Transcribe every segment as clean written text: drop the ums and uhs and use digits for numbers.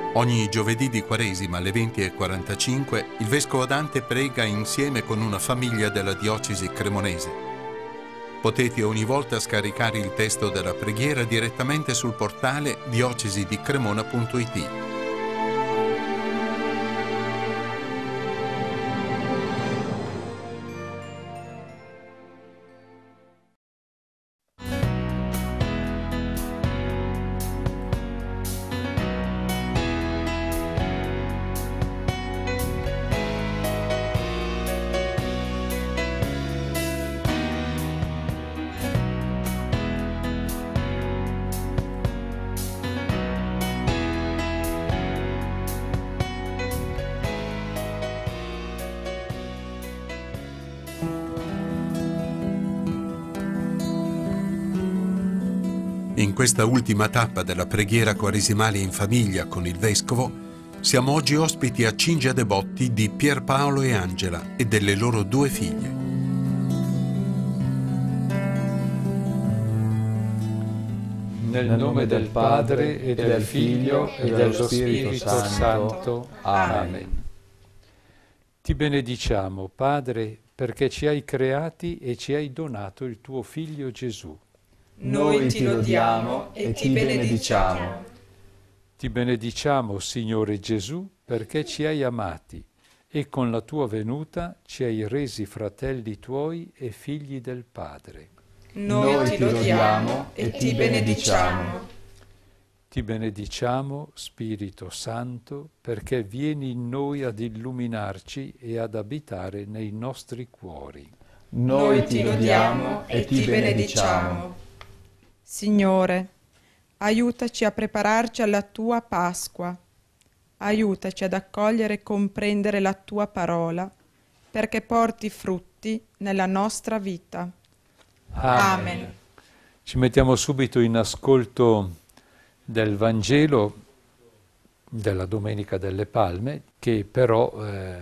Ogni giovedì di Quaresima alle 20:45 il Vescovo Dante prega insieme con una famiglia della diocesi cremonese. Potete ogni volta scaricare il testo della preghiera direttamente sul portale diocesidicremona.it. In questa ultima tappa della preghiera quaresimale in famiglia con il Vescovo, siamo oggi ospiti a Cingia de' Botti di Pierpaolo e Angela e delle loro 2 figlie. Nel nome del Padre e del Figlio e dello Spirito Santo. Amen. Ti benediciamo, Padre, perché ci hai creati e ci hai donato il tuo Figlio Gesù. Noi ti lodiamo e ti benediciamo. Ti benediciamo, Signore Gesù, perché ci hai amati e con la tua venuta ci hai resi fratelli tuoi e figli del Padre. Noi ti lodiamo e ti benediciamo. Ti benediciamo, Spirito Santo, perché vieni in noi ad illuminarci e ad abitare nei nostri cuori. Noi ti lodiamo e ti benediciamo. Signore, aiutaci a prepararci alla tua Pasqua. Aiutaci ad accogliere e comprendere la tua parola, perché porti frutti nella nostra vita. Amen. Ci mettiamo subito in ascolto del Vangelo della Domenica delle Palme, che però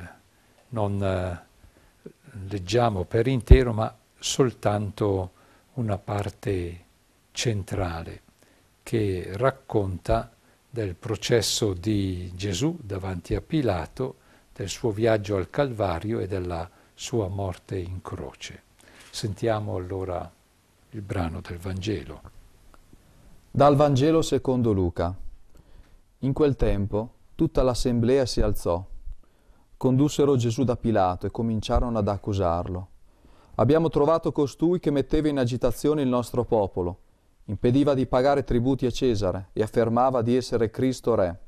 non leggiamo per intero, ma soltanto una parte centrale che racconta del processo di Gesù davanti a Pilato, del suo viaggio al Calvario e della sua morte in croce. Sentiamo allora il brano del Vangelo. Dal Vangelo secondo Luca. In quel tempo tutta l'assemblea si alzò. Condussero Gesù da Pilato e cominciarono ad accusarlo. Abbiamo trovato costui che metteva in agitazione il nostro popolo, impediva di pagare tributi a Cesare e affermava di essere Cristo re.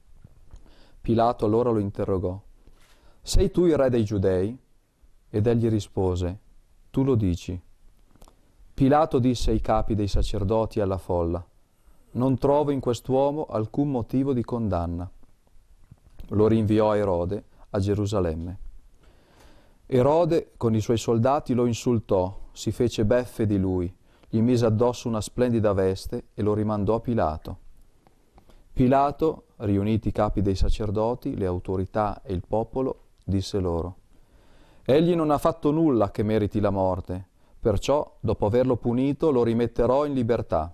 Pilato allora lo interrogò: sei tu il re dei Giudei? Ed egli rispose: tu lo dici. Pilato disse ai capi dei sacerdoti e alla folla: non trovo in quest'uomo alcun motivo di condanna. Lo rinviò a Erode a Gerusalemme. Erode con i suoi soldati lo insultò, si fece beffe di lui, gli mise addosso una splendida veste e lo rimandò a Pilato. Pilato, riuniti i capi dei sacerdoti, le autorità e il popolo, disse loro: egli non ha fatto nulla che meriti la morte, perciò, dopo averlo punito, lo rimetterò in libertà.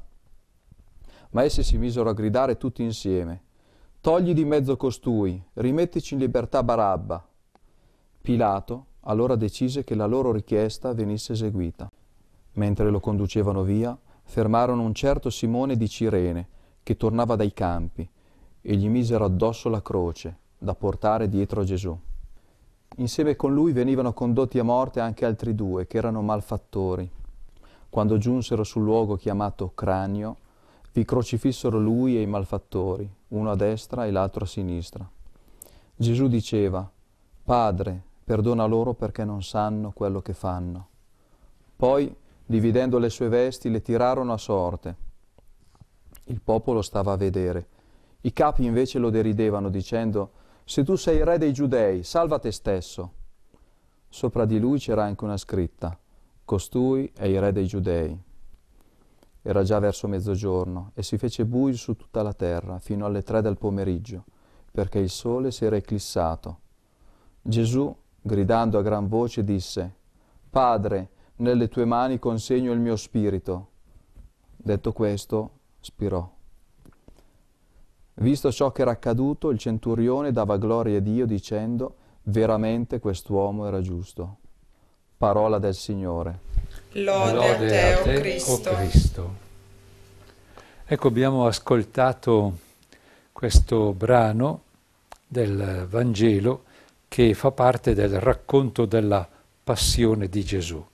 Ma essi si misero a gridare tutti insieme: togli di mezzo costui, rimettici in libertà Barabba. Pilato allora decise che la loro richiesta venisse eseguita. Mentre lo conducevano via, fermarono un certo Simone di Cirene, che tornava dai campi, e gli misero addosso la croce, da portare dietro a Gesù. Insieme con lui venivano condotti a morte anche altri 2, che erano malfattori. Quando giunsero sul luogo chiamato Cranio, vi crocifissero lui e i malfattori, uno a destra e l'altro a sinistra. Gesù diceva: Padre, perdona loro perché non sanno quello che fanno. Poi, dividendo le sue vesti, le tirarono a sorte. Il popolo stava a vedere. I capi invece lo deridevano dicendo: se tu sei il re dei Giudei, salva te stesso. Sopra di lui c'era anche una scritta: costui è il re dei Giudei. Era già verso mezzogiorno e si fece buio su tutta la terra fino alle 3 del pomeriggio, perché il sole si era eclissato. Gesù, gridando a gran voce, disse: Padre, nelle tue mani consegno il mio spirito. Detto questo, spirò. Visto ciò che era accaduto, il centurione dava gloria a Dio dicendo: veramente quest'uomo era giusto. Parola del Signore. Lode a te, o Cristo. Ecco, abbiamo ascoltato questo brano del Vangelo che fa parte del racconto della passione di Gesù.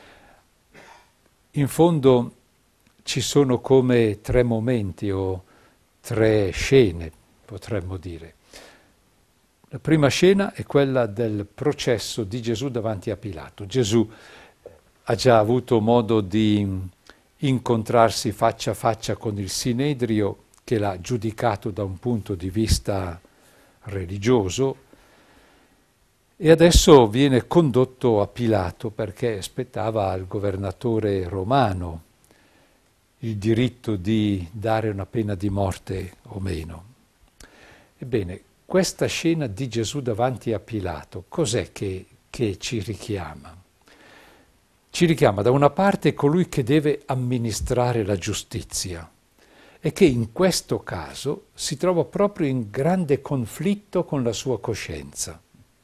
In fondo ci sono come tre momenti o tre scene, potremmo dire. La prima scena è quella del processo di Gesù davanti a Pilato. Gesù ha già avuto modo di incontrarsi faccia a faccia con il Sinedrio, che l'ha giudicato da un punto di vista religioso, e adesso viene condotto a Pilato perché spettava al governatore romano il diritto di dare una pena di morte o meno. Ebbene, questa scena di Gesù davanti a Pilato, cos'è che ci richiama? Ci richiama da una parte colui che deve amministrare la giustizia e che in questo caso si trova proprio in grande conflitto con la sua coscienza.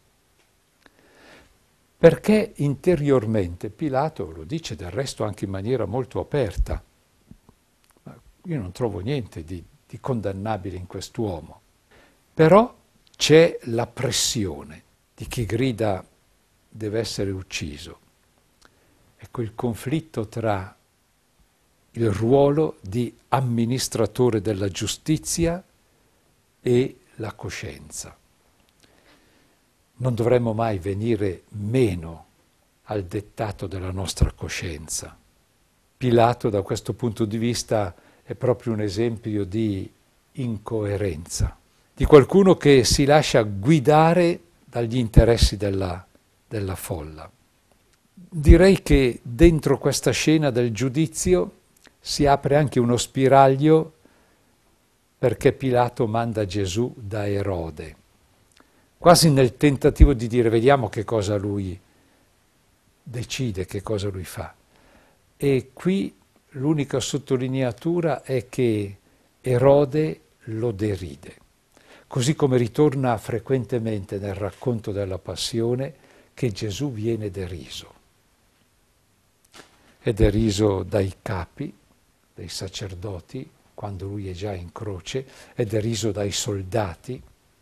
Perché interiormente Pilato, lo dice del resto anche in maniera molto aperta, ma io non trovo niente di condannabile in quest'uomo, però c'è la pressione di chi grida deve essere ucciso. Ecco il conflitto tra il ruolo di amministratore della giustizia e la coscienza. Non dovremmo mai venire meno al dettato della nostra coscienza. Pilato, da questo punto di vista, è proprio un esempio di incoerenza, di qualcuno che si lascia guidare dagli interessi della folla. Direi che dentro questa scena del giudizio si apre anche uno spiraglio perché Pilato manda Gesù da Erode, quasi nel tentativo di dire vediamo che cosa lui decide, che cosa lui fa. E qui l'unica sottolineatura è che Erode lo deride, così come ritorna frequentemente nel racconto della Passione che Gesù viene deriso. È deriso dai capi, dai sacerdoti, quando lui è già in croce, è deriso dai soldati.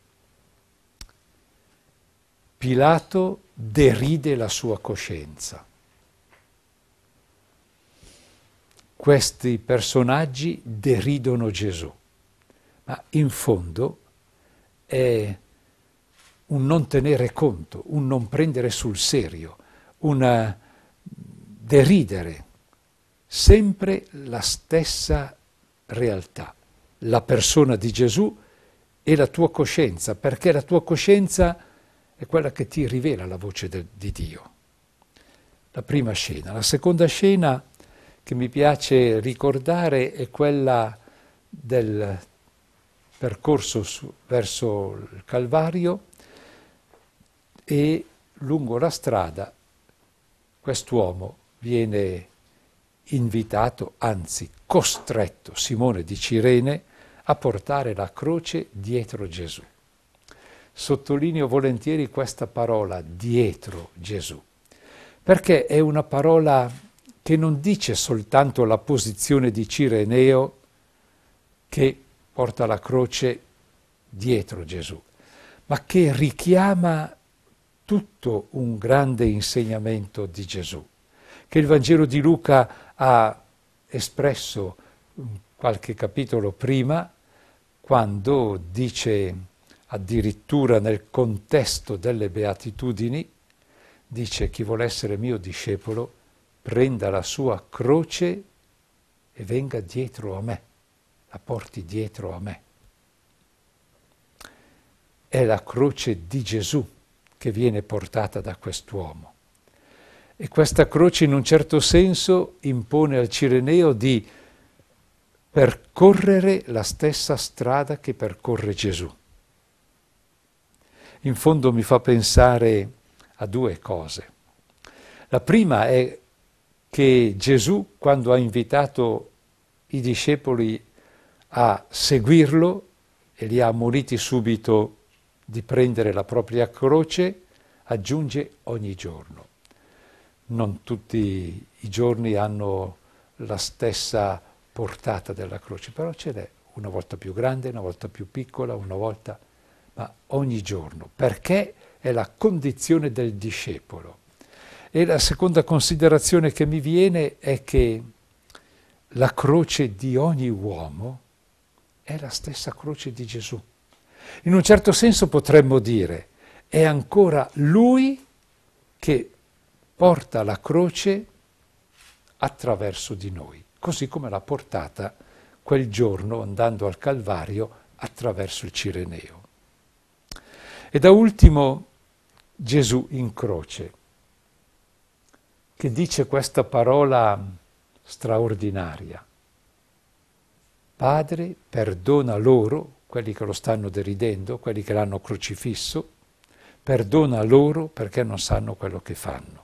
Pilato deride la sua coscienza. Questi personaggi deridono Gesù, ma in fondo è un non tenere conto, un non prendere sul serio, un deridere sempre la stessa realtà, la persona di Gesù e la tua coscienza, perché la tua coscienza è quella che ti rivela la voce di Dio. La prima scena. La seconda scena che mi piace ricordare è quella del percorso verso il Calvario, e lungo la strada quest'uomo viene invitato, anzi costretto, Simone di Cirene, a portare la croce dietro Gesù. Sottolineo volentieri questa parola, dietro Gesù, perché è una parola che non dice soltanto la posizione di Cireneo che porta la croce dietro Gesù, ma che richiama tutto un grande insegnamento di Gesù, che il Vangelo di Luca ha espresso qualche capitolo prima, quando dice addirittura nel contesto delle Beatitudini, dice chi vuole essere mio discepolo prenda la sua croce e venga dietro a me, la porti dietro a me. È la croce di Gesù che viene portata da quest'uomo. E questa croce in un certo senso impone al Cireneo di percorrere la stessa strada che percorre Gesù. In fondo mi fa pensare a due cose. La prima è che Gesù, quando ha invitato i discepoli a seguirlo e li ha ammoniti subito di prendere la propria croce, aggiunge ogni giorno. Non tutti i giorni hanno la stessa portata della croce, però ce n'è una volta più grande, una volta più piccola, una volta, ma ogni giorno, perché è la condizione del discepolo. E la seconda considerazione che mi viene è che la croce di ogni uomo è la stessa croce di Gesù. In un certo senso potremmo dire, è ancora Lui che porta la croce attraverso di noi, così come l'ha portata quel giorno andando al Calvario attraverso il Cireneo. E da ultimo Gesù in croce, che dice questa parola straordinaria. Padre, perdona loro, quelli che lo stanno deridendo, quelli che l'hanno crocifisso, perdona loro perché non sanno quello che fanno.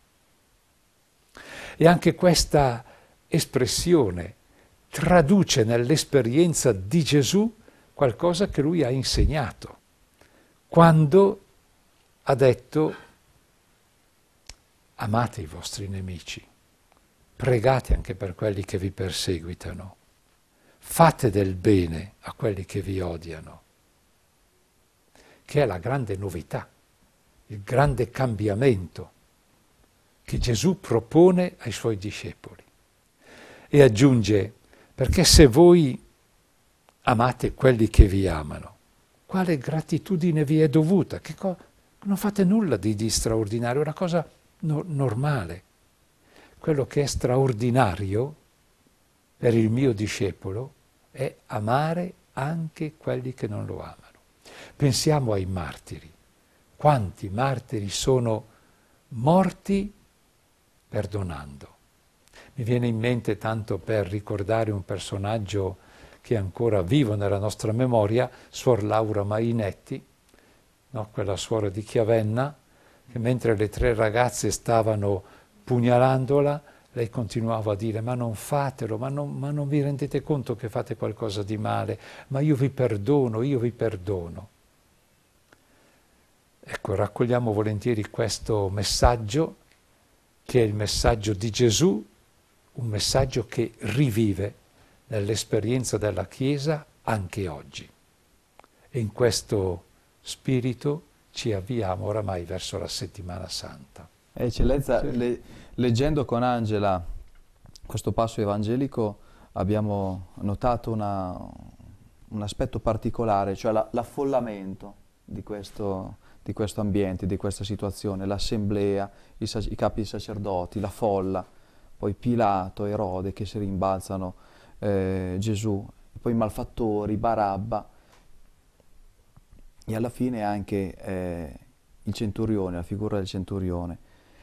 E anche questa espressione traduce nell'esperienza di Gesù qualcosa che lui ha insegnato, quando ha detto: amate i vostri nemici, pregate anche per quelli che vi perseguitano, fate del bene a quelli che vi odiano, che è la grande novità, il grande cambiamento che Gesù propone ai suoi discepoli. E aggiunge: perché se voi amate quelli che vi amano, quale gratitudine vi è dovuta? Non fate nulla di straordinario, è una cosa normale. Quello che è straordinario per il mio discepolo è amare anche quelli che non lo amano. Pensiamo ai martiri. Quanti martiri sono morti perdonando? Mi viene in mente, tanto per ricordare un personaggio che è ancora vivo nella nostra memoria, Suor Laura Mainetti, no? Quella suora di Chiavenna, che mentre le 3 ragazze stavano pugnalandola, lei continuava a dire: ma non fatelo, ma non vi rendete conto che fate qualcosa di male, ma io vi perdono, io vi perdono. Ecco, raccogliamo volentieri questo messaggio, che è il messaggio di Gesù, un messaggio che rivive nell'esperienza della Chiesa anche oggi. E in questo spirito ci avviamo oramai verso la Settimana Santa. Eccellenza, leggendo con Angela questo passo evangelico abbiamo notato un aspetto particolare, cioè l'affollamento di questo ambiente, di questa situazione, l'assemblea, i capi sacerdoti, la folla, poi Pilato, Erode che si rimbalzano Gesù, poi i malfattori, Barabba e alla fine anche il centurione, la figura del centurione.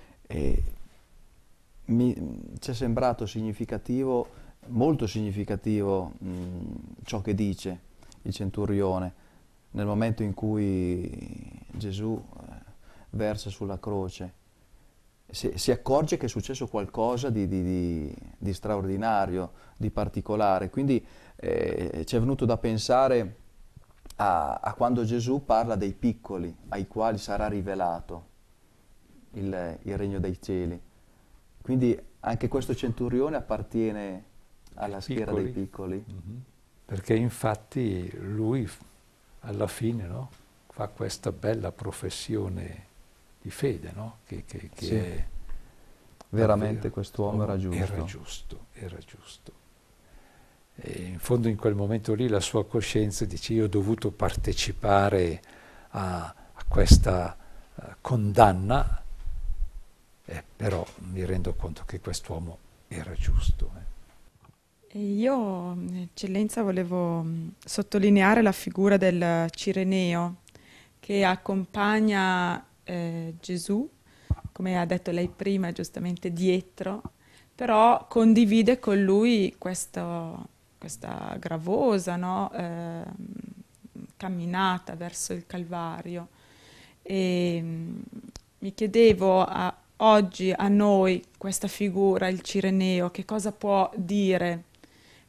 Ci è sembrato significativo, molto significativo ciò che dice il centurione nel momento in cui Gesù versa sulla croce. Si accorge che è successo qualcosa di straordinario, di particolare, quindi ci è venuto da pensare a quando Gesù parla dei piccoli ai quali sarà rivelato il regno dei cieli. Quindi anche questo centurione appartiene alla schiera dei piccoli. Mm-hmm. Perché infatti lui alla fine, no, fa questa bella professione di fede, no? Che sì. È veramente quest'uomo era giusto. Era giusto. E in fondo in quel momento lì la sua coscienza dice: io ho dovuto partecipare a questa condanna, però mi rendo conto che quest'uomo era giusto. E io, Eccellenza, volevo sottolineare la figura del Cireneo che accompagna Gesù, come ha detto lei prima, giustamente dietro, però condivide con lui questa gravosa, no, camminata verso il Calvario. E mi chiedevo oggi a noi questa figura, il Cireneo, che cosa può dire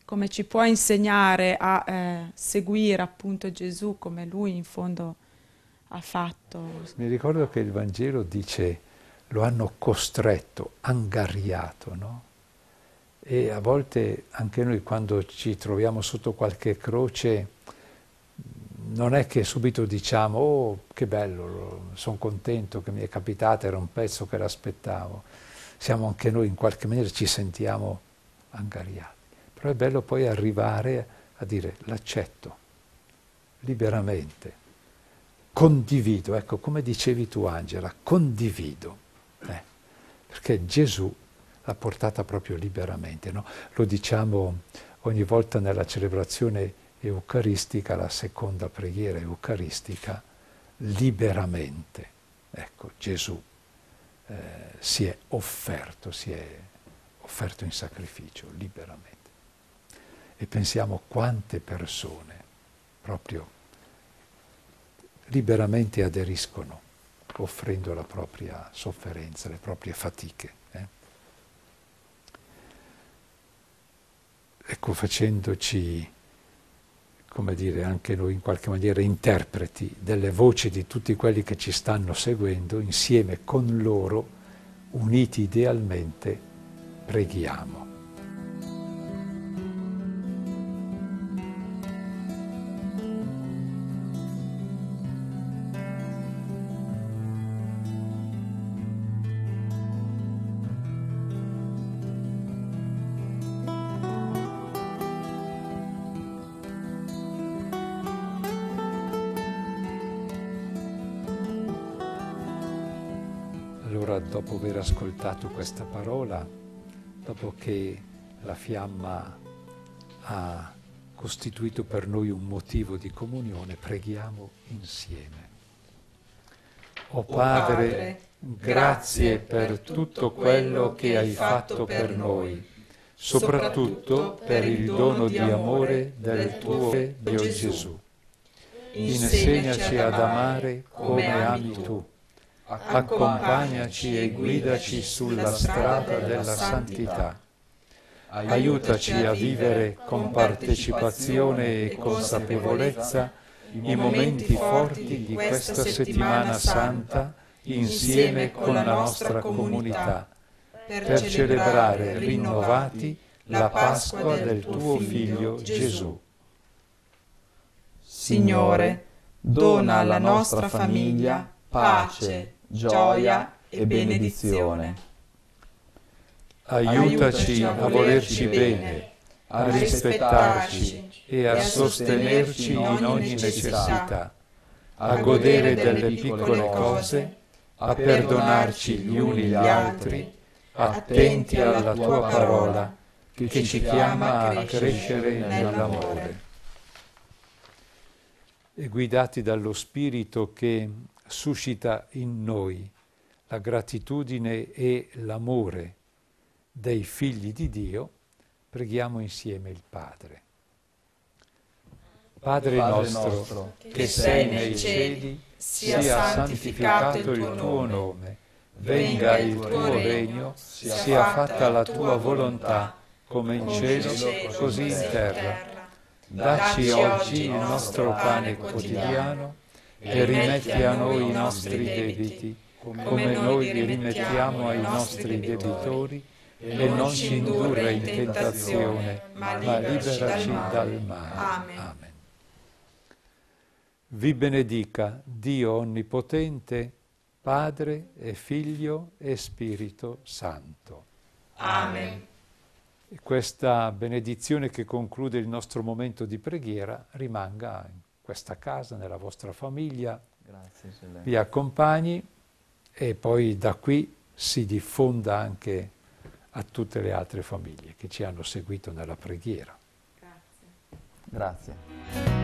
come ci può insegnare a seguire appunto Gesù come lui in fondo ha fatto. Mi ricordo che il Vangelo dice lo hanno costretto, angariato, no? E a volte anche noi quando ci troviamo sotto qualche croce non è che subito diciamo oh che bello, sono contento che mi è capitato, era un pezzo che l'aspettavo. Siamo anche noi in qualche maniera, ci sentiamo angariati. Però è bello poi arrivare a dire l'accetto liberamente, condivido, ecco come dicevi tu Angela, condivido, perché Gesù l'ha portata proprio liberamente, no? Lo diciamo ogni volta nella celebrazione eucaristica, la seconda preghiera eucaristica, liberamente. Ecco, Gesù si è offerto in sacrificio, liberamente. E pensiamo quante persone proprio liberamente aderiscono, offrendo la propria sofferenza, le proprie fatiche. Ecco, facendoci, come dire, anche noi in qualche maniera interpreti delle voci di tutti quelli che ci stanno seguendo, insieme con loro, uniti idealmente, preghiamo. Allora, dopo aver ascoltato questa parola, dopo che la fiamma ha costituito per noi un motivo di comunione, preghiamo insieme. O Padre, grazie per tutto quello che hai fatto per noi, soprattutto per il dono di amore del tuo Figlio Gesù. Insegnaci ad amare come ami tu. Accompagnaci e guidaci sulla strada della santità. Aiutaci a vivere con partecipazione e consapevolezza i momenti forti di questa settimana santa insieme con la nostra comunità, per celebrare rinnovati la Pasqua del tuo Figlio Gesù. Signore, dona alla nostra famiglia pace, gioia e benedizione. Aiutaci a volerci bene, a rispettarci e a sostenerci in ogni necessità, a godere delle piccole cose, a perdonarci gli uni gli altri, attenti alla tua parola che ci chiama a crescere nell'amore. E guidati dallo Spirito che suscita in noi la gratitudine e l'amore dei figli di Dio, preghiamo insieme il Padre. Padre nostro, che sei nei cieli, sia santificato il tuo nome, venga il tuo regno, sia fatta la tua volontà, come in cielo, così in terra. Dacci oggi il nostro pane quotidiano e rimetti a noi i nostri debiti, come noi li rimettiamo ai nostri debitori, e non ci indurre in tentazione, ma liberaci dal male. Amen. Vi benedica Dio Onnipotente, Padre e Figlio e Spirito Santo. Amen. E questa benedizione che conclude il nostro momento di preghiera rimanga in questa casa, nella vostra famiglia, vi accompagni e poi da qui si diffonda anche a tutte le altre famiglie che ci hanno seguito nella preghiera. Grazie.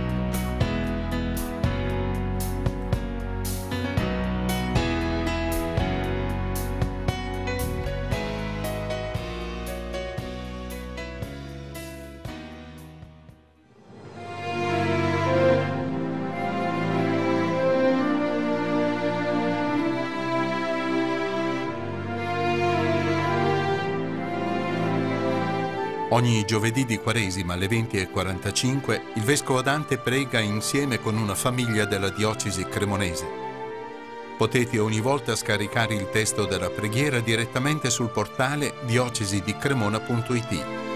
Ogni giovedì di Quaresima alle 20:45 il Vescovo Dante prega insieme con una famiglia della diocesi cremonese. Potete ogni volta scaricare il testo della preghiera direttamente sul portale diocesidicremona.it.